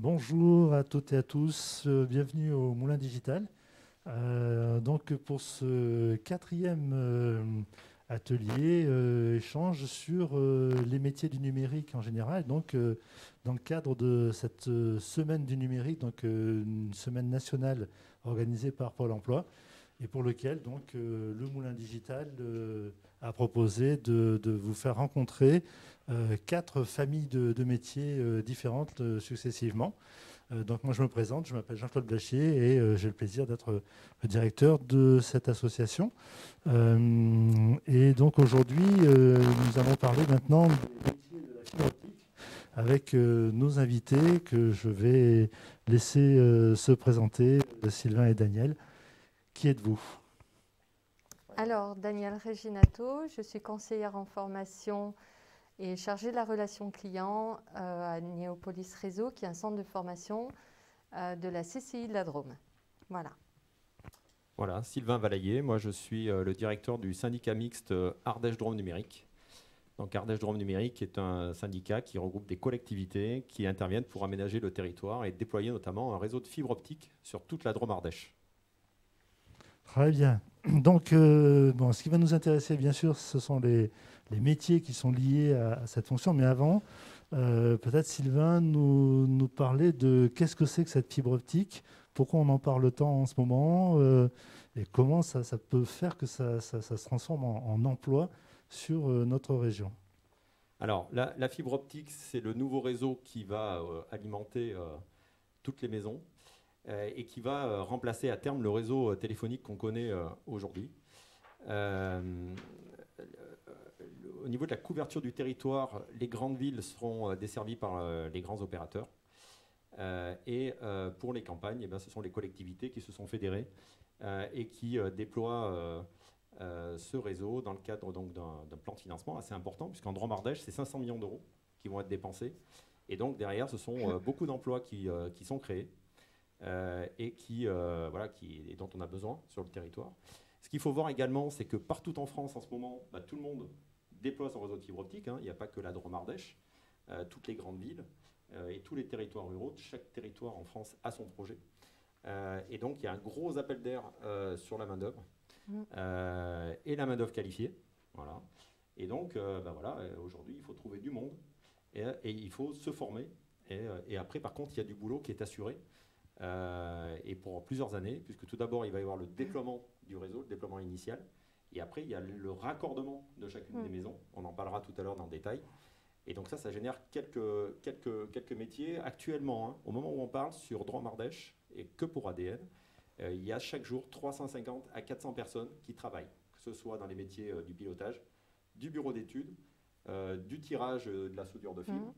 Bonjour à toutes et à tous, bienvenue au Moulin Digital. Donc pour ce quatrième atelier, échange sur les métiers du numérique en général. Donc dans le cadre de cette semaine du numérique, donc une semaine nationale organisée par Pôle Emploi, et pour lequel donc le Moulin Digital a proposé de vous faire rencontrer quatre familles de métiers différentes successivement. Donc moi je me présente, je m'appelle Jean-Claude Blachier et j'ai le plaisir d'être le directeur de cette association. Et donc aujourd'hui nous allons parler maintenant des métiers de la fibre optique avec nos invités que je vais laisser se présenter, Sylvain et Daniel. Qui êtes-vous? Alors, Danielle Reginato, je suis conseillère en formation et chargée de la relation client à Néopolis Réseau, qui est un centre de formation de la CCI de la Drôme. Voilà. Voilà, Sylvain Valaillé, moi je suis le directeur du syndicat mixte Ardèche Drôme Numérique. Donc Ardèche Drôme Numérique est un syndicat qui regroupe des collectivités qui interviennent pour aménager le territoire et déployer notamment un réseau de fibre optique sur toute la Drôme Ardèche. Très bien. Donc, bon, ce qui va nous intéresser, bien sûr, ce sont les métiers qui sont liés à cette fonction. Mais avant, peut-être Sylvain nous parler de qu'est-ce que c'est que cette fibre optique, pourquoi on en parle tant en ce moment, et comment ça peut faire que ça se transforme en emploi sur notre région. Alors la fibre optique, c'est le nouveau réseau qui va alimenter toutes les maisons et qui va remplacer à terme le réseau téléphonique qu'on connaît aujourd'hui. Euh, Au niveau de la couverture du territoire, les grandes villes seront desservies par les grands opérateurs. Pour les campagnes, eh bien, ce sont les collectivités qui se sont fédérées et qui déploient ce réseau dans le cadre d'un plan de financement assez important, puisqu'en Drôme-Ardèche, c'est 500 millions d'euros qui vont être dépensés. Et donc derrière, ce sont beaucoup d'emplois qui sont créés et dont on a besoin sur le territoire. Ce qu'il faut voir également, c'est que partout en France, en ce moment, tout le monde déploie son réseau de fibre optique. Il n'y a pas que la Drôme-Ardèche, toutes les grandes villes et tous les territoires ruraux. Chaque territoire en France a son projet. Et donc, il y a un gros appel d'air sur la main-d'œuvre et la main-d'œuvre qualifiée. Voilà. Et donc, aujourd'hui, il faut trouver du monde et il faut se former. Et après, par contre, il y a du boulot qui est assuré. Et pour plusieurs années, puisque tout d'abord, il va y avoir le déploiement du réseau, le déploiement initial. Et après, il y a le raccordement de chacune des maisons. On en parlera tout à l'heure dans le détail. Et donc ça génère quelques métiers. Actuellement, au moment où on parle, sur Drôme-Ardèche, et que pour ADN, il y a chaque jour 350 à 400 personnes qui travaillent, que ce soit dans les métiers du pilotage, du bureau d'études, du tirage de la soudure de fil,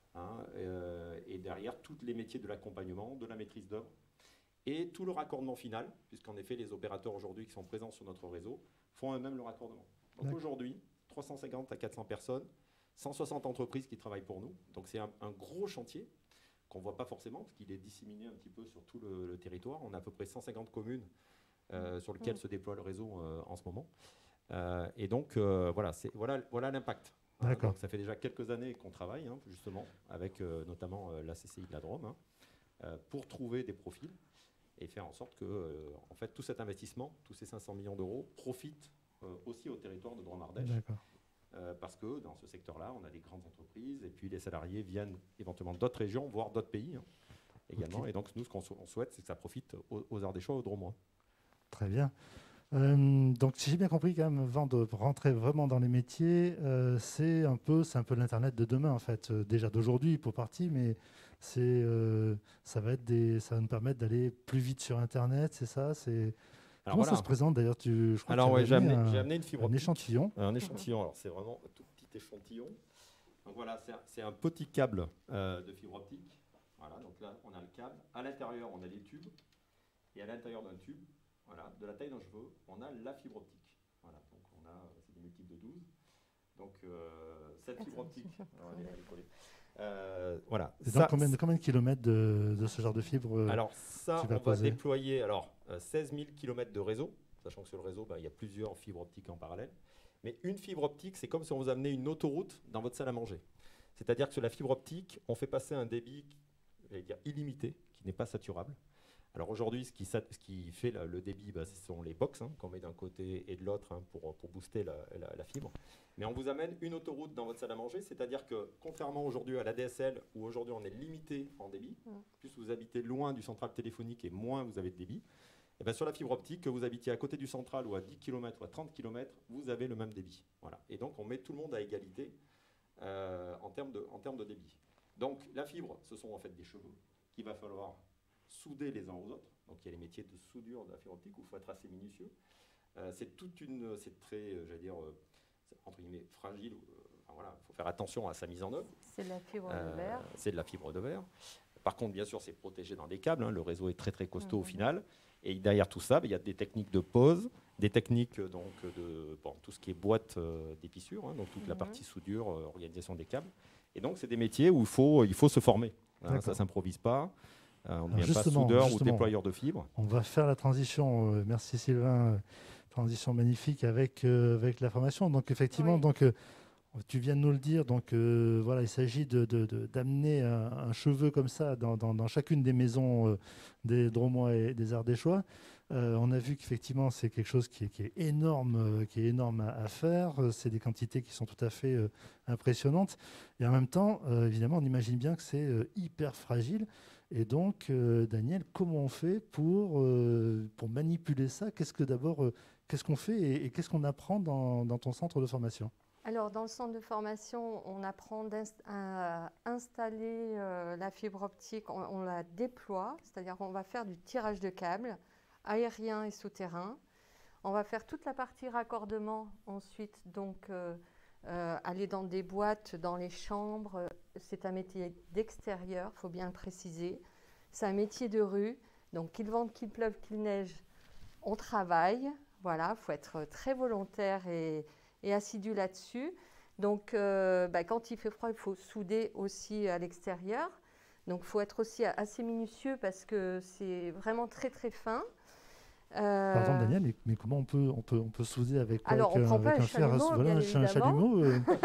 et derrière, tous les métiers de l'accompagnement, de la maîtrise d'œuvre, et tout le raccordement final, puisqu'en effet, les opérateurs aujourd'hui qui sont présents sur notre réseau font eux-mêmes le raccordement. Donc aujourd'hui, 350 à 400 personnes, 160 entreprises qui travaillent pour nous. Donc c'est un gros chantier qu'on ne voit pas forcément, parce qu'il est disséminé un petit peu sur tout le territoire. On a à peu près 150 communes sur lesquelles se déploie le réseau en ce moment. Et donc voilà l'impact. Donc ça fait déjà quelques années qu'on travaille, justement, avec notamment la CCI de la Drôme, pour trouver des profils et faire en sorte que en fait, tout cet investissement, tous ces 500 millions d'euros, profitent aussi au territoire de Drôme-Ardèche. Parce que dans ce secteur-là, on a des grandes entreprises et puis les salariés viennent éventuellement d'autres régions, voire d'autres pays également. Okay. Et donc, nous, ce qu'on souhaite, c'est que ça profite aux Ardéchois, aux Drômois. Très bien. Donc, si j'ai bien compris, quand même, avant de rentrer vraiment dans les métiers, c'est un peu l'Internet de demain, en fait. Déjà d'aujourd'hui, pour partie, mais ça va nous permettre d'aller plus vite sur Internet, c'est ça? Comment ça se présente d'ailleurs? J'ai amené une fibre optique, échantillon. Un échantillon. Alors c'est vraiment un tout petit échantillon. Donc voilà, c'est un petit câble de fibre optique. Voilà, donc là on a le câble. À l'intérieur on a des tubes. Et à l'intérieur d'un tube, voilà, de la taille d'un cheveu, on a la fibre optique. Voilà, donc c'est des multiples de 12. Donc cette fibre optique. Voilà. Et donc combien de kilomètres de ce genre de fibre Alors ça, on va déployer 16 000 kilomètres de réseau, sachant que sur le réseau, il y a plusieurs fibres optiques en parallèle. Mais une fibre optique, c'est comme si on vous amenait une autoroute dans votre salle à manger. C'est-à-dire que sur la fibre optique, on fait passer un débit j'allais dire, illimité, qui n'est pas saturable. Alors aujourd'hui, ce qui fait le débit, ce sont les box qu'on met d'un côté et de l'autre pour booster la fibre. Mais on vous amène une autoroute dans votre salle à manger, c'est-à-dire que contrairement aujourd'hui à l'ADSL, où aujourd'hui on est limité en débit, plus vous habitez loin du central téléphonique et moins vous avez de débit, et sur la fibre optique, que vous habitiez à côté du central ou à 10 km ou à 30 km, vous avez le même débit. Voilà. Et donc on met tout le monde à égalité en termes de débit. Donc la fibre, ce sont en fait des cheveux qu'il va falloir souder les uns aux autres. Donc il y a les métiers de soudure de la fibre optique où il faut être assez minutieux. C'est très, j'allais dire, entre guillemets, fragile. Voilà, il faut faire attention à sa mise en œuvre. C'est de la fibre de verre. C'est de la fibre de verre. Par contre, bien sûr, c'est protégé dans des câbles. Le réseau est très très costaud au final. Et derrière tout ça, il y a des techniques de pose, des techniques donc de tout ce qui est boîte d'épissure, donc toute la partie soudure, organisation des câbles. Et donc, c'est des métiers où il faut se former. Ça ne s'improvise pas. On ne devient pas soudeur ou déployeur de fibres. On va faire la transition, merci Sylvain, transition magnifique avec la formation. Donc effectivement, tu viens de nous le dire, donc voilà, il s'agit d'amener un cheveu comme ça dans chacune des maisons des Dromois et des Ardéchois. On a vu qu'effectivement c'est quelque chose qui est énorme, à faire. C'est des quantités qui sont tout à fait impressionnantes. Et en même temps, évidemment, on imagine bien que c'est hyper fragile. Et donc, Daniel, comment on fait pour manipuler ça? Qu'est-ce qu'on fait et qu'est-ce qu'on apprend dans ton centre de formation? Alors, dans le centre de formation, on apprend à installer la fibre optique, on la déploie, c'est-à-dire qu'on va faire du tirage de câbles aérien et souterrain. On va faire toute la partie raccordement ensuite, donc aller dans des boîtes, dans les chambres. C'est un métier d'extérieur, il faut bien le préciser. C'est un métier de rue, donc qu'il vente, qu'il pleuve, qu'il neige, on travaille. Voilà, il faut être très volontaire et assidu là-dessus. Donc, quand il fait froid, il faut souder aussi à l'extérieur. Donc, il faut être aussi assez minutieux parce que c'est vraiment très, très fin. Pardon, Daniel, mais comment on peut souder avec quoi? Alors, on ne prend pas un chalumeau, bien évidemment. Un chalumeau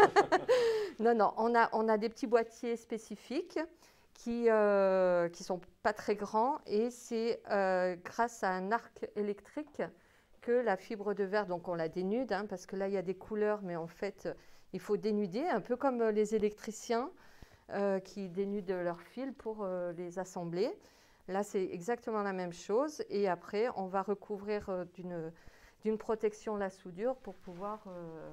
Non, on a des petits boîtiers spécifiques qui ne sont pas très grands et c'est grâce à un arc électrique que la fibre de verre, donc on la dénude, parce que là il y a des couleurs, mais en fait il faut dénuder, un peu comme les électriciens qui dénudent leurs fils pour les assembler. Là c'est exactement la même chose et après on va recouvrir d'une protection la soudure pour pouvoir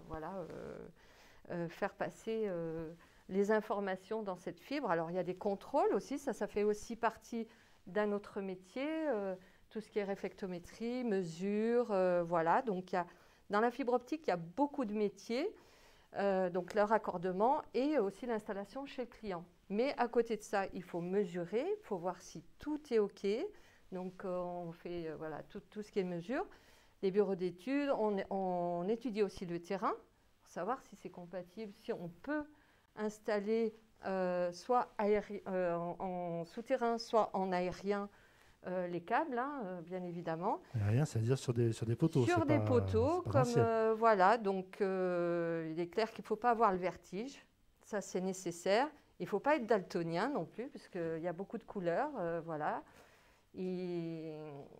faire passer les informations dans cette fibre. Alors il y a des contrôles aussi, ça fait aussi partie d'un autre métier. Tout ce qui est réflectométrie, mesure, voilà. Donc, dans la fibre optique, il y a beaucoup de métiers, donc le raccordement et aussi l'installation chez le client. Mais à côté de ça, il faut mesurer, il faut voir si tout est OK. Donc, on fait tout ce qui est mesure. Les bureaux d'études, on étudie aussi le terrain pour savoir si c'est compatible, si on peut installer soit en souterrain, soit en aérien, les câbles, bien évidemment. Aérien, c'est-à-dire sur des poteaux. Sur des poteaux, comme voilà. Donc, il est clair qu'il ne faut pas avoir le vertige. Ça, c'est nécessaire. Il ne faut pas être daltonien non plus, puisqu'il y a beaucoup de couleurs. Voilà. Il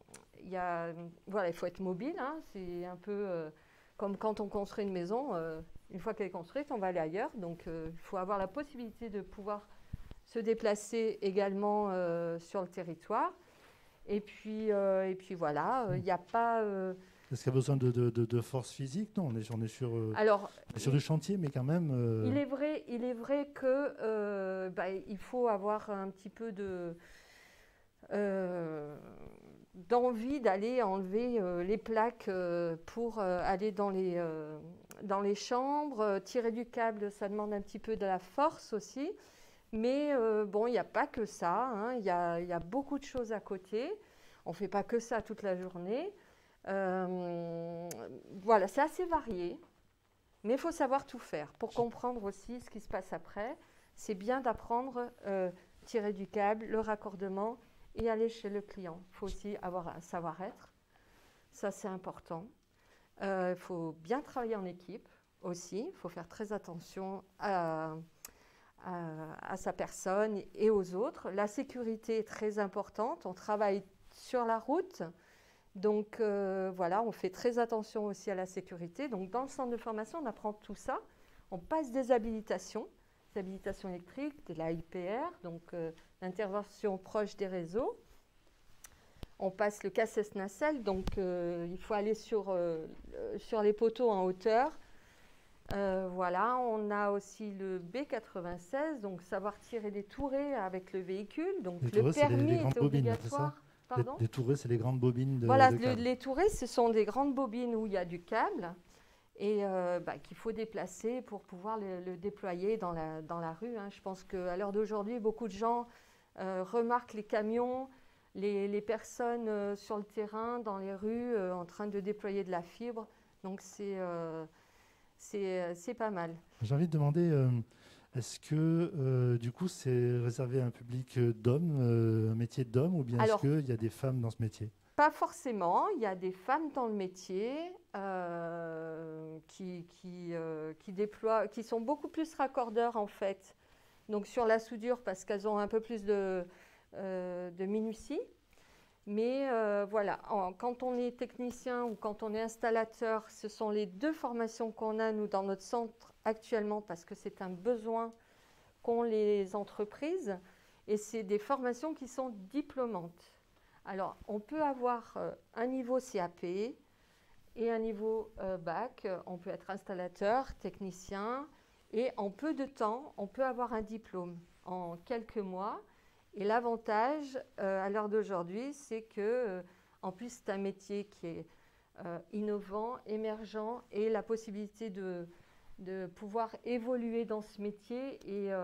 faut être mobile. C'est un peu comme quand on construit une maison. Une fois qu'elle est construite, on va aller ailleurs. Donc, il faut avoir la possibilité de pouvoir se déplacer également sur le territoire. Et puis voilà, il n'y a pas... Est-ce qu'il y a besoin de force physique? Non, on est sur du chantier, mais quand même... Il est vrai que il faut avoir un petit peu d'envie d'aller enlever les plaques pour aller dans les chambres. Tirer du câble, ça demande un petit peu de la force aussi. Mais il n'y a pas que ça. Il y a beaucoup de choses à côté. On ne fait pas que ça toute la journée. Voilà, c'est assez varié. Mais il faut savoir tout faire. Pour comprendre aussi ce qui se passe après, c'est bien d'apprendre tirer du câble, le raccordement et aller chez le client. Il faut aussi avoir un savoir-être. Ça, c'est important. Il faut bien travailler en équipe aussi. Il faut faire très attention à à sa personne et aux autres. La sécurité est très importante. On travaille sur la route. Donc voilà, on fait très attention aussi à la sécurité. Donc dans le centre de formation, on apprend tout ça. On passe des habilitations électriques, de la IPR, donc l'intervention proche des réseaux. On passe le CACES nacelle, donc il faut aller sur les poteaux en hauteur. Voilà, on a aussi le B96, donc savoir tirer des tourées avec le véhicule. Donc les le tourées, permis les grandes est bobines, obligatoire. Pardon ? Les tourées, c'est les grandes bobines de Voilà, de câbles. les tourées, ce sont des grandes bobines où il y a du câble et qu'il faut déplacer pour pouvoir le déployer dans la rue. Hein. Je pense qu'à l'heure d'aujourd'hui, beaucoup de gens remarquent les camions, les personnes sur le terrain, dans les rues, en train de déployer de la fibre. Donc c'est pas mal. J'ai envie de demander, est-ce que du coup c'est réservé à un public d'hommes, un métier d'homme, ou bien est-ce qu'il y a des femmes dans ce métier? Pas forcément. Il y a des femmes dans le métier qui déploient, qui sont beaucoup plus raccordeurs en fait. Donc sur la soudure parce qu'elles ont un peu plus de minutie. Mais voilà, quand on est technicien ou quand on est installateur, ce sont les deux formations qu'on a, nous, dans notre centre actuellement, parce que c'est un besoin qu'ont les entreprises, et c'est des formations qui sont diplômantes. Alors, on peut avoir un niveau CAP et un niveau bac, on peut être installateur, technicien, et en peu de temps, on peut avoir un diplôme en quelques mois. Et l'avantage, à l'heure d'aujourd'hui, c'est que, en plus, c'est un métier qui est innovant, émergent, et la possibilité de pouvoir évoluer dans ce métier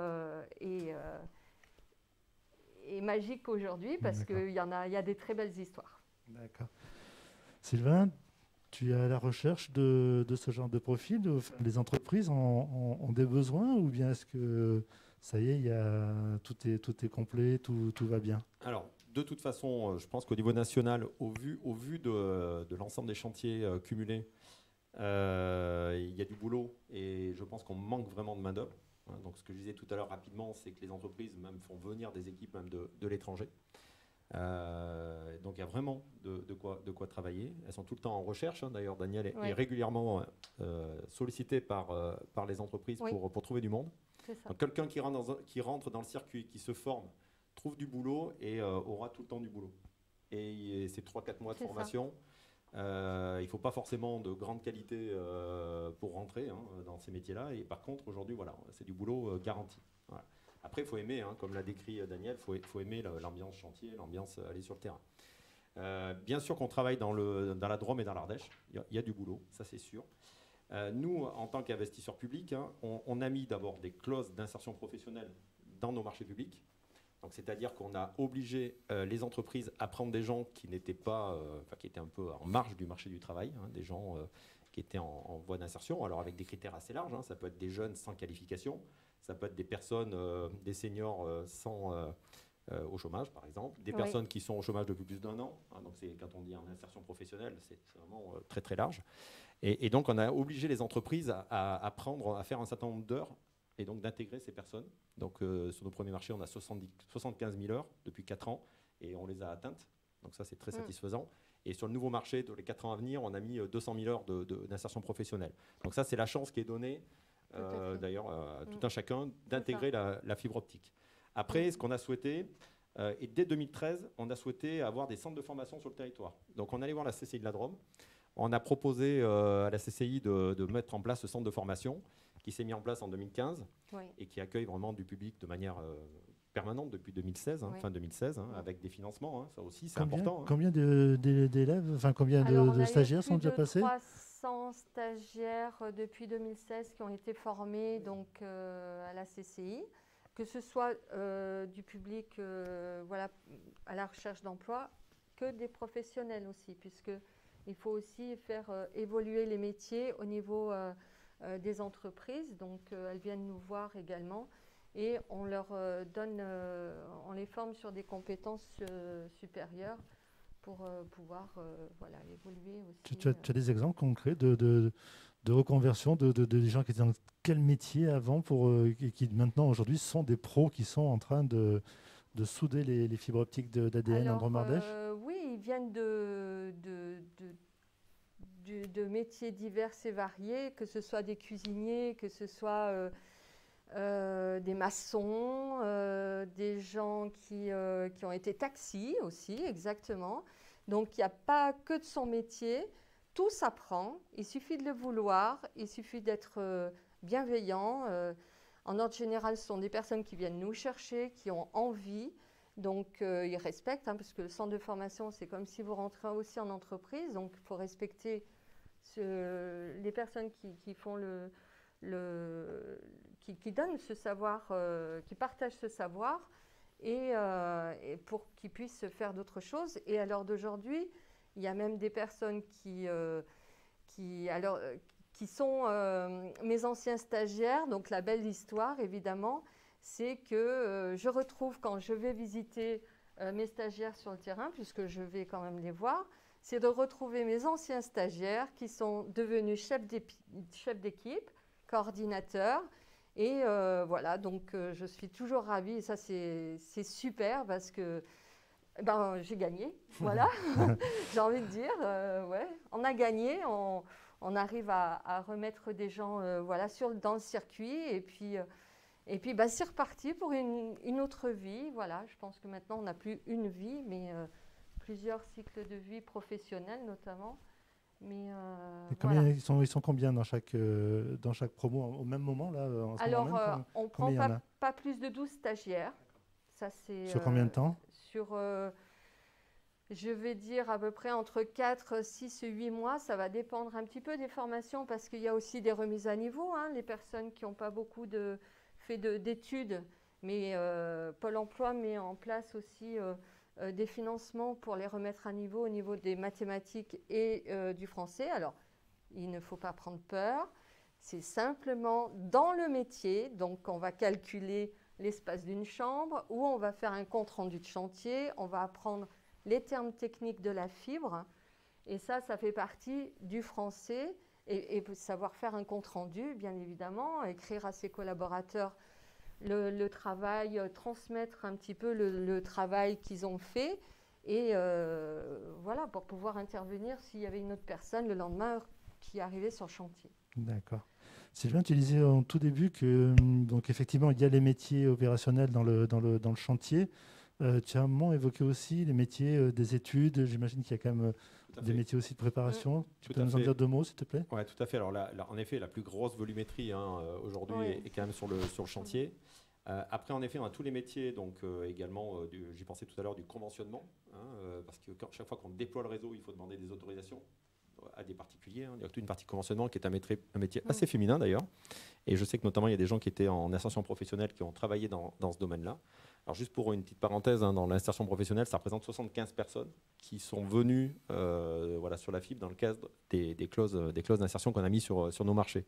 est magique aujourd'hui parce qu'il y a des très belles histoires. D'accord. Sylvain, tu es à la recherche de ce genre de profil? Les entreprises ont des besoins, ou bien est-ce que ça y est, tout est complet, tout va bien? Alors, de toute façon, je pense qu'au niveau national, au vu de l'ensemble des chantiers cumulés, il y a du boulot et je pense qu'on manque vraiment de main-d'œuvre. Hein. Donc, ce que je disais tout à l'heure rapidement, c'est que les entreprises même font venir des équipes même de l'étranger. Donc, il y a vraiment de quoi travailler. Elles sont tout le temps en recherche. Hein. D'ailleurs, Daniel est régulièrement sollicité par les entreprises pour trouver du monde. Donc, quelqu'un qui rentre dans le circuit, qui se forme, trouve du boulot et aura tout le temps du boulot. Et c'est 3-4 mois de formation. Il ne faut pas forcément de grande qualité pour rentrer dans ces métiers-là. Et par contre, aujourd'hui, voilà, c'est du boulot garanti. Voilà. Après, il faut aimer, comme l'a décrit Daniel, il faut aimer l'ambiance chantier, l'ambiance aller sur le terrain. Bien sûr qu'on travaille dans la Drôme et dans l'Ardèche. Il y a du boulot, ça c'est sûr. Nous, en tant qu'investisseurs publics, on a mis d'abord des clauses d'insertion professionnelle dans nos marchés publics. Donc, c'est-à-dire qu'on a obligé les entreprises à prendre des gens qui n'étaient pas, qui étaient un peu en marge du marché du travail, des gens qui étaient en voie d'insertion. Alors, avec des critères assez larges, ça peut être des jeunes sans qualification, ça peut être des personnes, des seniors au chômage, par exemple, des personnes qui sont au chômage depuis plus d'1 an. Donc, quand on dit en insertion professionnelle, c'est vraiment très, très large. Et donc, on a obligé les entreprises à faire un certain nombre d'heures et donc d'intégrer ces personnes. Donc, sur nos premiers marchés, on a 75 000 heures depuis 4 ans et on les a atteintes. Donc, ça, c'est très satisfaisant. Et sur le nouveau marché, dans les 4 ans à venir, on a mis 200 000 heures d'insertion professionnelle. Donc, ça, c'est la chance qui est donnée, d'ailleurs, à tout un chacun d'intégrer la fibre optique. Après, ce qu'on a souhaité, et dès 2013, on a souhaité avoir des centres de formation sur le territoire. Donc, on allait voir la CCI de la Drôme. On a proposé à la CCI de mettre en place ce centre de formation qui s'est mis en place en 2015 et qui accueille vraiment du public de manière permanente depuis 2016, fin 2016, avec des financements. Ça aussi, c'est important. Combien d'élèves, combien de stagiaires sont déjà passés? 300 stagiaires depuis 2016 qui ont été formés donc, à la CCI, que ce soit du public à la recherche d'emploi, que des professionnels aussi, puisqu'il faut aussi faire évoluer les métiers au niveau des entreprises. Donc, elles viennent nous voir également et on leur on les forme sur des compétences supérieures pour pouvoir évoluer aussi. Tu as des exemples concrets de reconversion des gens qui étaient dans quel métier avant qui maintenant aujourd'hui sont des pros qui sont en train de souder les fibres optiques d'ADN en Dromardèche? Oui, ils viennent de métiers divers et variés, que ce soit des cuisiniers, que ce soit des maçons, des gens qui ont été taxis aussi, exactement. Donc, il n'y a pas que de son métier. Tout s'apprend. Il suffit de le vouloir. Il suffit d'être bienveillant. En ordre général, ce sont des personnes qui viennent nous chercher, qui ont envie. Donc, ils respectent, hein, parce que le centre de formation, c'est comme si vous rentrez aussi en entreprise. Donc, il faut respecter les personnes qui font qui donnent ce savoir, qui partagent ce savoir, et pour qu'ils puissent faire d'autres choses. Et à l'heure d'aujourd'hui, il y a même des personnes qui sont mes anciens stagiaires. Donc, la belle histoire, évidemment, c'est que je retrouve, quand je vais visiter mes stagiaires sur le terrain, puisque je vais quand même les voir, c'est de retrouver mes anciens stagiaires qui sont devenus chefs d'équipe, coordinateurs. Et voilà, donc je suis toujours ravie. Et ça, c'est super parce que j'ai gagné. Voilà, j'ai envie de dire. Ouais. On a gagné. On arrive à remettre des gens dans le circuit. Et puis c'est reparti pour une autre vie. Voilà, je pense que maintenant, on n'a plus une vie, mais plusieurs cycles de vie professionnels notamment. Mais voilà. Ils sont combien dans chaque promo au même moment là, en ce moment même, on ne prend pas plus de 12 stagiaires. Ça, sur combien de temps? Je vais dire à peu près entre 4, 6 et 8 mois. Ça va dépendre un petit peu des formations parce qu'il y a aussi des remises à niveau. Hein, les personnes qui n'ont pas beaucoup fait d'études, mais Pôle emploi met en place aussi des financements pour les remettre à niveau au niveau des mathématiques et du français. Alors, il ne faut pas prendre peur. C'est simplement dans le métier. Donc, on va calculer l'espace d'une chambre ou on va faire un compte-rendu de chantier. On va apprendre les termes techniques de la fibre. Et ça fait partie du français. Et savoir faire un compte-rendu, bien évidemment, écrire à ses collaborateurs le travail, transmettre un petit peu le travail qu'ils ont fait. Et voilà, pour pouvoir intervenir s'il y avait une autre personne le lendemain qui arrivait sur le chantier. D'accord. Sylvain, tu disais en tout début que donc effectivement, il y a les métiers opérationnels dans le chantier. Tu as un moment évoqué aussi les métiers des études. J'imagine qu'il y a quand même des métiers aussi de préparation. Tu peux nous en dire 2 mots, s'il te plaît? Oui, tout à fait. Alors là, en effet, la plus grosse volumétrie aujourd'hui est quand même sur le chantier. Après, en effet, on a tous les métiers, donc également, j'y pensais tout à l'heure, du conventionnement, parce que chaque fois qu'on déploie le réseau, il faut demander des autorisations à des particuliers. Il y a toute une partie conventionnement qui est un métier assez féminin d'ailleurs. Et je sais que notamment, il y a des gens qui étaient en insertion professionnelle qui ont travaillé dans ce domaine-là. Alors juste pour une petite parenthèse, dans l'insertion professionnelle, ça représente 75 personnes qui sont venues sur la fibre dans le cadre des clauses d'insertion qu'on a mis sur nos marchés.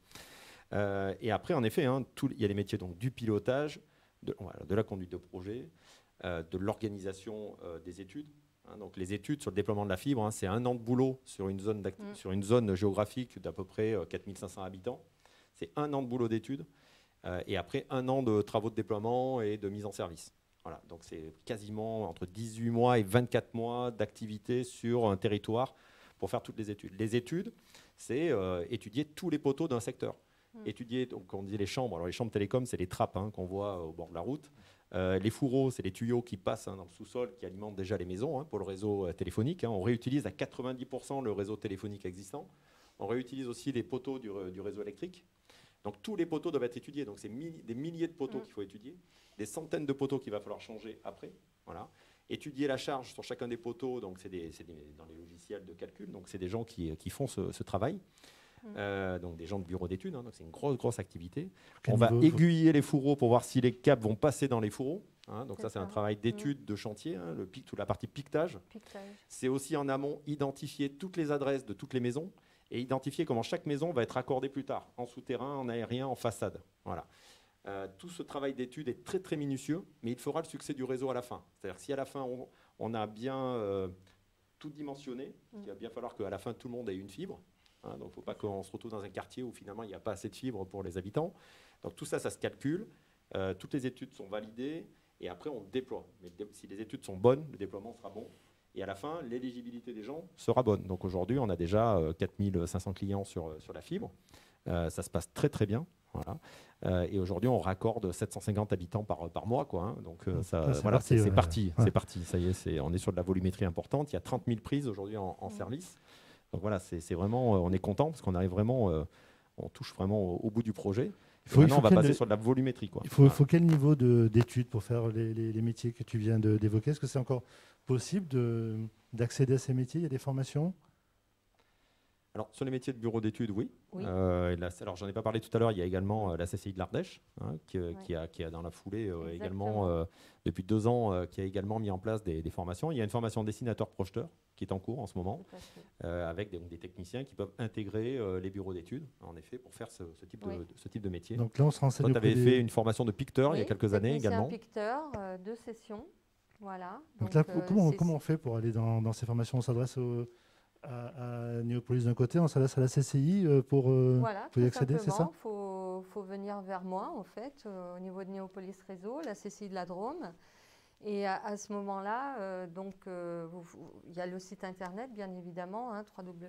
Et après, en effet, il y a les métiers donc, du pilotage, de la conduite de projet, de l'organisation des études. Donc les études sur le déploiement de la fibre, c'est 1 an de boulot sur une zone géographique d'à peu près 4500 habitants. C'est 1 an de boulot d'études et après 1 an de travaux de déploiement et de mise en service. Voilà, donc c'est quasiment entre 18 mois et 24 mois d'activité sur un territoire pour faire toutes les études. Les études, c'est étudier tous les poteaux d'un secteur. Étudier, donc on dit les chambres. Alors les chambres télécom, c'est les trappes qu'on voit au bord de la route. Les fourreaux, c'est les tuyaux qui passent dans le sous-sol, qui alimentent déjà les maisons pour le réseau téléphonique. On réutilise à 90% le réseau téléphonique existant. On réutilise aussi les poteaux du réseau électrique. Donc tous les poteaux doivent être étudiés. Donc c'est des milliers de poteaux qu'il faut étudier, des centaines de poteaux qu'il va falloir changer après. Voilà. Étudier la charge sur chacun des poteaux, donc c'est dans les logiciels de calcul. Donc c'est des gens qui font ce travail. Donc des gens de bureau d'études, donc c'est une grosse activité. On va aiguiller les fourreaux pour voir si les câbles vont passer dans les fourreaux. Donc ça c'est un travail d'étude de chantier, toute la partie piquetage. C'est aussi en amont identifier toutes les adresses de toutes les maisons et identifier comment chaque maison va être accordée plus tard, en souterrain, en aérien, en façade. Voilà. Tout ce travail d'étude est très très minutieux, mais il fera le succès du réseau à la fin. C'est-à-dire si à la fin on a bien tout dimensionné, il va bien falloir qu'à la fin tout le monde ait une fibre. hein, donc il ne faut pas qu'on se retrouve dans un quartier où finalement il n'y a pas assez de fibres pour les habitants. Donc tout ça, ça se calcule. Toutes les études sont validées et après on déploie. Mais si les études sont bonnes, le déploiement sera bon. Et à la fin, l'éligibilité des gens sera bonne. Donc aujourd'hui, on a déjà 4500 clients sur la fibre. Ça se passe très très bien. Voilà. Et aujourd'hui, on raccorde 750 habitants par mois, quoi, hein. Donc voilà, c'est parti. Ouais. C'est parti. Ça y est, on est sur de la volumétrie importante. Il y a 30 000 prises aujourd'hui en service. Donc voilà, c'est vraiment, on est content parce qu'on arrive vraiment, on touche vraiment au bout du projet. Maintenant, on va passer sur de la volumétrie, quoi. Il faut quel niveau d'études pour faire les métiers que tu viens d'évoquer? Est-ce que c'est encore possible d'accéder à ces métiers? Il y a des formations? Alors, sur les métiers de bureau d'études, oui. Oui. Alors, j'en ai pas parlé tout à l'heure, il y a également la CCI de l'Ardèche, hein, qui a dans la foulée également, depuis 2 ans, qui a également mis en place des formations. Il y a une formation dessinateur-projeteur qui est en cours en ce moment, avec des techniciens qui peuvent intégrer les bureaux d'études, en effet, pour faire ce type de métier. Donc là, on se renseigne. Toi, tu avais fait une formation de picteur il y a quelques années également. Picteur, 2 sessions. Voilà. Donc là, comment on fait pour aller dans ces formations? On s'adresse à Néopolis d'un côté, on s'adresse à la CCI pour y accéder, c'est ça? Il faut venir vers moi, en fait, au niveau de Néopolis Réseau, la CCI de la Drôme. Et à ce moment-là, il y a le site internet, bien évidemment, hein,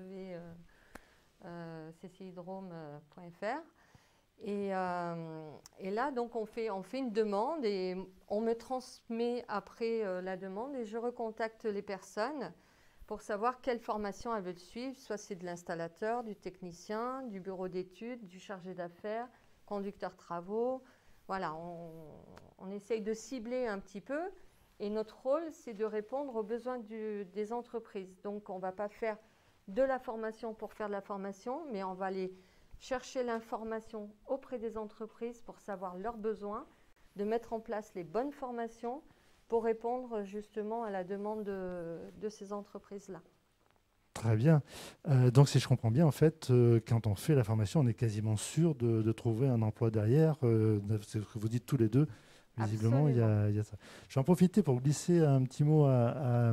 www.ccidrome.fr. Et là, donc, on fait une demande et on me transmet après la demande et je recontacte les personnes pour savoir quelle formation elles veulent suivre. Soit c'est de l'installateur, du technicien, du bureau d'études, du chargé d'affaires, conducteur travaux. Voilà, on essaye de cibler un petit peu. Et notre rôle, c'est de répondre aux besoins des entreprises. Donc, on ne va pas faire de la formation pour faire de la formation, mais on va aller chercher l'information auprès des entreprises pour savoir leurs besoins, de mettre en place les bonnes formations pour répondre justement à la demande de ces entreprises-là. Très bien. Donc, si je comprends bien, en fait, quand on fait la formation, on est quasiment sûr de trouver un emploi derrière. C'est ce que vous dites tous les deux. Visiblement, il y a ça. Je vais en profiter pour glisser un petit mot à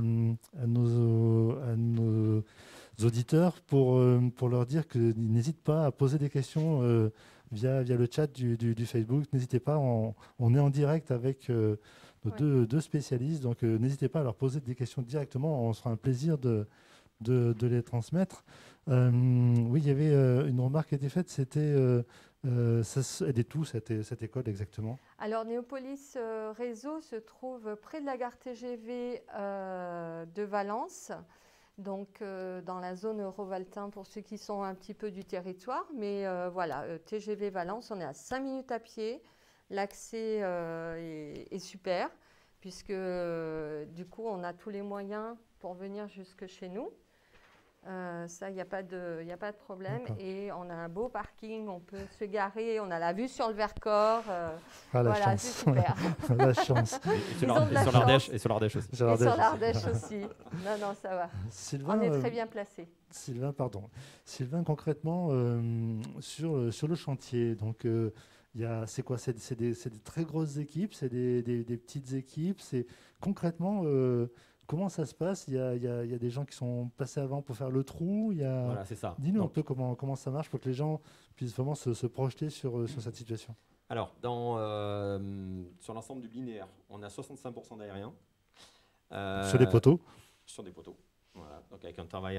nos auditeurs pour leur dire qu'ils n'hésitent pas à poser des questions via le chat du Facebook. N'hésitez pas, on est en direct avec nos deux spécialistes, donc n'hésitez pas à leur poser des questions directement. On se fera un plaisir de les transmettre. Oui, il y avait une remarque qui a été faite, c'était elle est où cette école exactement? Alors, Néopolis Réseau se trouve près de la gare TGV de Valence, donc dans la zone Eurovaltin pour ceux qui sont un petit peu du territoire. Mais voilà, TGV Valence, on est à 5 minutes à pied. L'accès est super, puisque du coup, on a tous les moyens pour venir jusque chez nous. Ça, il n'y a pas de problème. Et on a un beau parking, on peut se garer, on a la vue sur le Vercors. Voilà, c'est super. La chance. Et sur l'Ardèche aussi. Et sur l'Ardèche aussi. Non, ça va. Sylvain, on est très bien placé. Sylvain, concrètement, sur le chantier, donc c'est quoi? C'est des très grosses équipes, c'est des petites équipes. Concrètement, comment ça se passe? Il y a des gens qui sont passés avant pour faire le trou. Voilà, c'est ça. Dis-nous un peu comment ça marche pour que les gens puissent vraiment se projeter sur cette situation. Alors, sur l'ensemble du linéaire, on a 65% d'aériens. Sur les poteaux? Sur des poteaux. Voilà. Donc avec un travail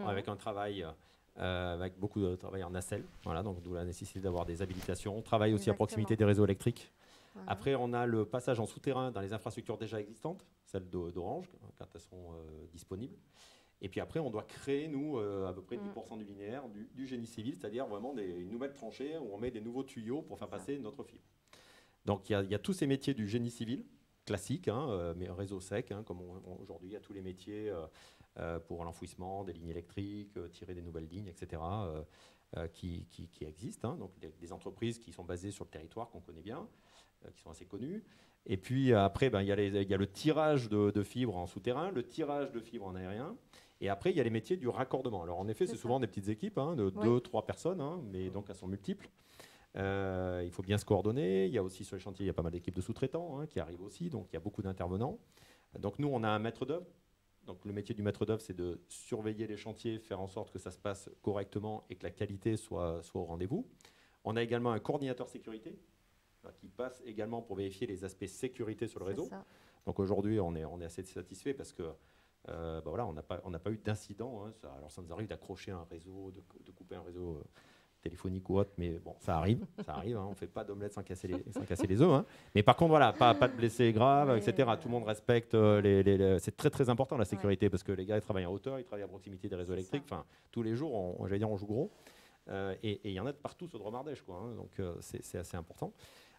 avec beaucoup de travail en nacelle. Voilà, donc d'où la nécessité d'avoir des habilitations. On travaille aussi à proximité des réseaux électriques. Après, on a le passage en souterrain dans les infrastructures déjà existantes, celles d'Orange, quand elles sont disponibles. Et puis après, on doit créer, nous, à peu près 10% du linéaire, du génie civil, c'est-à-dire vraiment une nouvelle tranchée où on met des nouveaux tuyaux pour faire passer notre fibre. Donc il y a tous ces métiers du génie civil, classiques, mais réseau sec, comme aujourd'hui, il y a tous les métiers pour l'enfouissement des lignes électriques, tirer des nouvelles lignes, etc., qui existent. Donc des entreprises qui sont basées sur le territoire, qu'on connaît bien, qui sont assez connus. Et puis après, il y a le tirage de fibres en souterrain, le tirage de fibres en aérien. Et après, il y a les métiers du raccordement. Alors en effet, c'est souvent des petites équipes de 2-3 personnes, mais donc elles sont multiples. Il faut bien se coordonner. Il y a aussi sur les chantiers, il y a pas mal d'équipes de sous-traitants qui arrivent aussi. Donc il y a beaucoup d'intervenants. Donc nous, on a un maître d'œuvre Donc le métier du maître d'œuvre, c'est de surveiller les chantiers, faire en sorte que ça se passe correctement et que la qualité soit au rendez-vous. On a également un coordinateur sécurité qui passe également pour vérifier les aspects sécurité sur le réseau. Donc aujourd'hui, on est assez satisfait parce que voilà, on n'a pas eu d'incident. Hein. Alors ça nous arrive d'accrocher un réseau, de couper un réseau téléphonique ou autre, mais bon, ça arrive, hein. On ne fait pas d'omelette sans casser les œufs. Hein. Mais par contre, voilà, pas de blessés graves, etc. Tout le monde respecte c'est très très important la sécurité parce que les gars ils travaillent en hauteur, ils travaillent à proximité des réseaux électriques. Enfin, tous les jours, on joue gros. Et il y en a de partout sur le Dromardèche, quoi. Hein. Donc c'est assez important.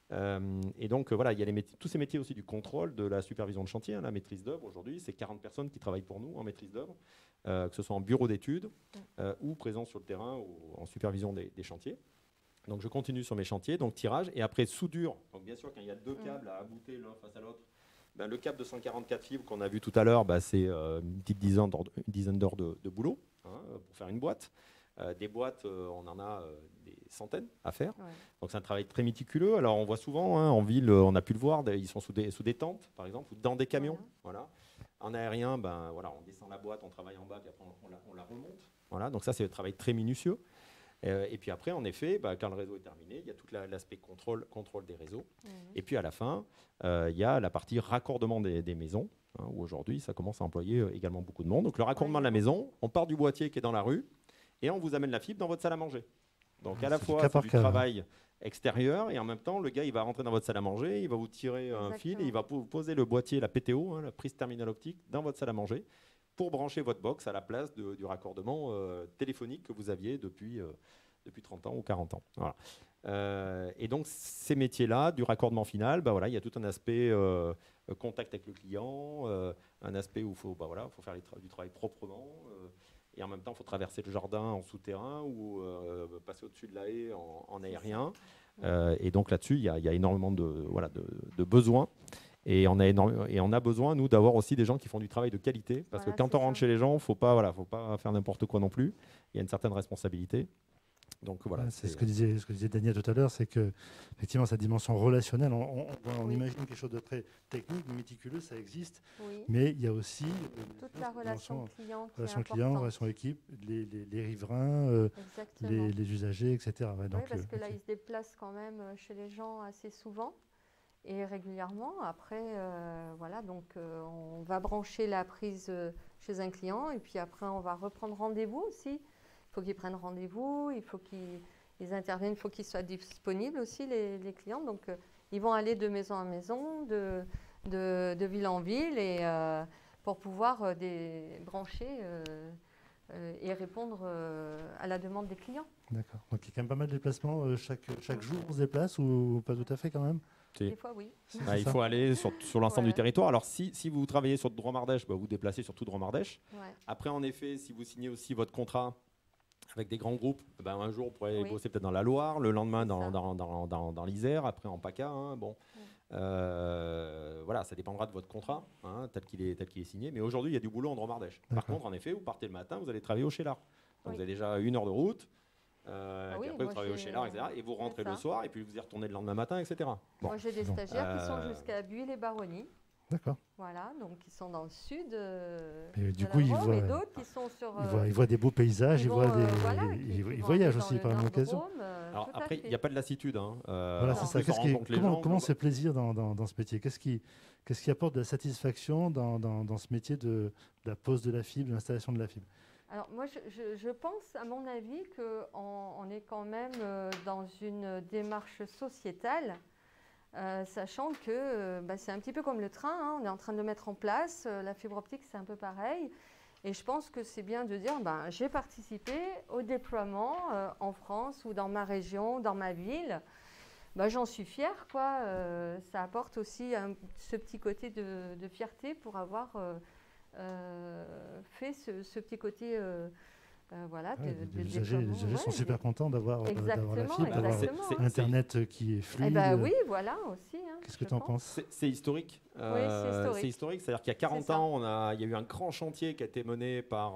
Et donc voilà, il y a tous ces métiers aussi du contrôle, de la supervision de chantier, hein, la maîtrise d'œuvre. Aujourd'hui, c'est 40 personnes qui travaillent pour nous en maîtrise d'œuvre, que ce soit en bureau d'études ou présents sur le terrain ou en supervision des chantiers. Donc je continue sur mes chantiers, donc tirage et après soudure. Donc bien sûr, quand il y a deux câbles à abouter l'un face à l'autre, ben, le câble de 144 fibres qu'on a vu tout à l'heure, ben, c'est une petite dizaine d'heures de boulot hein, pour faire une boîte. Des boîtes, on en a des centaines à faire. Ouais. Donc c'est un travail très méticuleux. Alors on voit souvent, hein, en ville, on a pu le voir, ils sont sous des tentes, par exemple, ou dans des camions. Voilà. En aérien, ben, voilà, on descend la boîte, on travaille en bas, puis après on la remonte. Voilà. Donc ça, c'est un travail très minutieux. Et puis après, en effet, ben, quand le réseau est terminé, il y a tout l'aspect contrôle des réseaux. Et puis à la fin, il y a la partie raccordement des maisons, hein, où aujourd'hui, ça commence à employer également beaucoup de monde. Donc le raccordement de la maison, on part du boîtier qui est dans la rue, et on vous amène la fibre dans votre salle à manger. Donc à la fois, c'est du travail extérieur, et en même temps, le gars, il va rentrer dans votre salle à manger, il va vous tirer un fil, et il va vous poser le boîtier, la PTO, hein, la prise terminale optique, dans votre salle à manger, pour brancher votre box à la place du raccordement téléphonique que vous aviez depuis 30 ans ou 40 ans. Voilà. Et donc, ces métiers-là, du raccordement final, bah voilà, il y a tout un aspect contact avec le client, un aspect où il faut faire du travail proprement, et en même temps, il faut traverser le jardin en souterrain ou passer au-dessus de la haie en aérien. Et donc là-dessus, il y a énormément de besoins. Et on a besoin, nous, d'avoir aussi des gens qui font du travail de qualité. Parce que quand on rentre chez les gens, il ne faut pas faire n'importe quoi non plus. Il y a une certaine responsabilité. Donc, voilà, c'est ce que disait Daniel tout à l'heure, c'est que effectivement sa dimension relationnelle, on imagine quelque chose de très technique, méticuleux, ça existe, mais il y a aussi toute la relation client, relation équipe, les riverains, les usagers, etc. Ouais, donc, parce que là, ils se déplacent quand même chez les gens assez souvent et régulièrement. Après, voilà, donc on va brancher la prise chez un client et puis après, on va reprendre rendez-vous aussi. Il faut qu'ils prennent rendez-vous, il faut qu'ils interviennent, il faut qu'ils soient disponibles aussi, les clients. Donc, ils vont aller de maison en maison, de ville en ville, et pour pouvoir brancher et répondre à la demande des clients. D'accord. Donc, il y a quand même pas mal de déplacements. Chaque jour, on se déplace ou pas tout à fait quand même? Des fois, oui. Il faut aller sur l'ensemble du territoire. Alors, si vous travaillez sur Dromardèche, vous déplacez sur tout Dromardèche. Ouais. Après, en effet, si vous signez aussi votre contrat avec des grands groupes, un jour, vous pourrez bosser peut-être dans la Loire, le lendemain dans l'Isère, après en PACA. Hein, bon. Voilà, ça dépendra de votre contrat, hein, tel qu'il est signé. Mais aujourd'hui, il y a du boulot en Dromardèche. Par contre, en effet, vous partez le matin, vous allez travailler au Cheylard. Donc, vous avez déjà 1 heure de route. Puis après, vous travaillez au Cheylard, etc. Et vous rentrez le soir, et puis vous y retournez le lendemain matin, etc. Bon. Moi, j'ai des stagiaires qui sont jusqu'à Buis-les-Baronnies. D'accord. Voilà, donc ils sont dans le sud. Et du coup, ils voient, et d'autres qui sont sur. Ils voient des beaux paysages, ils voyagent aussi par l'occasion. Alors après, il n'y a pas de lassitude. Hein. Voilà, c'est ça. Comment c'est plaisir dans ce métier? Qu'est-ce qui apporte de la satisfaction dans ce métier de la pose de la fibre, de l'installation de la fibre? Alors moi, je pense, à mon avis, qu'on est quand même dans une démarche sociétale. Sachant que c'est un petit peu comme le train, hein, on est en train de le mettre en place, la fibre optique c'est un peu pareil, et je pense que c'est bien de dire j'ai participé au déploiement en France ou dans ma région, dans ma ville, j'en suis fière, quoi. Ça apporte aussi ce petit côté de fierté pour avoir fait ce petit côté les usagers sont super contents d'avoir la fibre, d'avoir Internet qui est fluide. Oui, voilà aussi. Hein, qu'est-ce que tu en penses? C'est historique. Oui, c'est historique. C'est-à-dire qu'il y a 40 ans, il y a eu un grand chantier qui a été mené par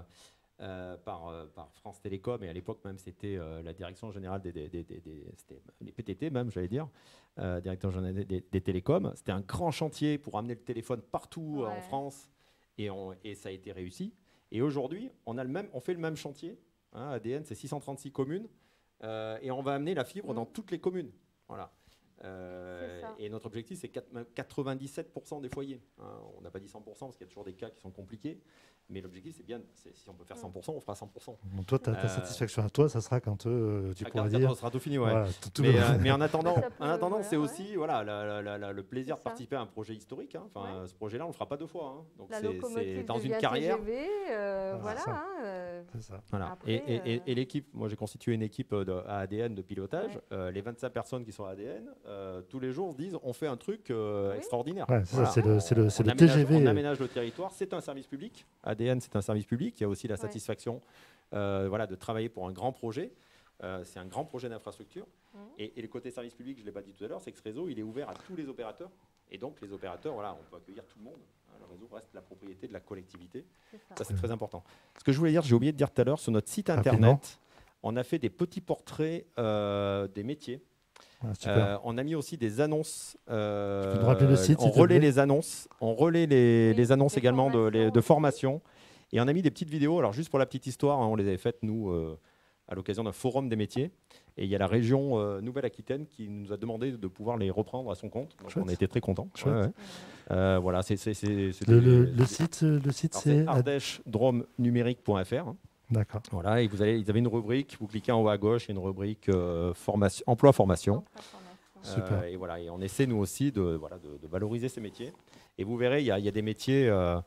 France Télécom, et à l'époque même c'était la direction générale les PTT même, j'allais dire, direction générale des télécoms. C'était un grand chantier pour amener le téléphone partout en France. et ça a été réussi. Et aujourd'hui, on fait le même chantier. Hein, ADN, c'est 636 communes. Et on va amener la fibre dans toutes les communes. Voilà. Et notre objectif, c'est 97% des foyers. Hein, on n'a pas dit 100% parce qu'il y a toujours des cas qui sont compliqués. Mais l'objectif, c'est bien, si on peut faire 100%, on fera 100%. Donc toi, ta satisfaction à toi, ça sera quand tu pourras dire... Ça sera tout fini, ouais. Voilà, mais en attendant, c'est aussi voilà, le plaisir de participer à un projet historique. Hein. Enfin, ce projet-là, on ne le fera pas 2 fois. Hein. Donc c'est dans une carrière. TGV, voilà. C'est ça. Voilà. Après, et l'équipe, moi j'ai constitué une équipe à ADN de pilotage. Les 25 personnes qui sont à ADN, tous les jours se disent on fait un truc extraordinaire. Ouais, voilà. C'est le TGV. On aménage le territoire, c'est un service public. ADN, c'est un service public. Il y a aussi la satisfaction de travailler pour un grand projet. C'est un grand projet d'infrastructure. Et le côté service public, je ne l'ai pas dit tout à l'heure, c'est que ce réseau, il est ouvert à tous les opérateurs. Et donc, les opérateurs, voilà, on peut accueillir tout le monde. Le réseau reste la propriété de la collectivité. Ça, c'est très important. Ce que je voulais dire, j'ai oublié de dire tout à l'heure, sur notre site internet, on a fait des petits portraits des métiers. On a mis aussi des annonces. Tu peux me rappeler le site, on relaie les annonces. On relaie les annonces également de formation. Et on a mis des petites vidéos. Alors, juste pour la petite histoire, on les avait faites, nous, à l'occasion d'un forum des métiers. Et il y a la région Nouvelle-Aquitaine qui nous a demandé de pouvoir les reprendre à son compte. Donc, on a été très contents. Voilà, le site, c'est ardèche-drôme-numérique.fr. Hein. D'accord. Voilà, et ils avaient une rubrique. Vous cliquez en haut à gauche, il y a une rubrique emploi-formation. Super. Et voilà, et on essaie nous aussi de valoriser ces métiers. Et vous verrez, il y a des métiers,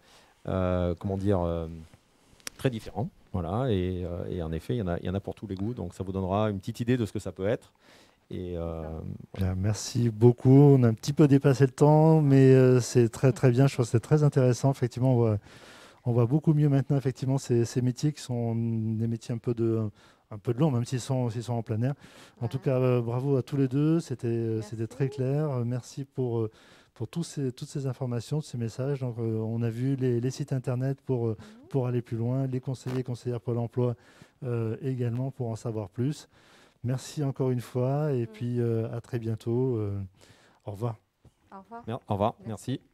très différents. Voilà, et en effet, il y en a pour tous les goûts. Donc, ça vous donnera une petite idée de ce que ça peut être. Et bien, merci beaucoup. On a un petit peu dépassé le temps, mais c'est très très bien. Je trouve que c'est très intéressant. Effectivement, on voit beaucoup mieux maintenant effectivement ces métiers qui sont des métiers un peu de long, même s'ils sont en plein air. En tout cas, bravo à tous les deux. C'était très clair. Merci pour toutes ces informations, tous ces messages. Donc, on a vu les sites internet pour aller plus loin, les conseillères Pôle emploi également pour en savoir plus. Merci encore une fois et puis à très bientôt. Au revoir. Au revoir. Au revoir, merci.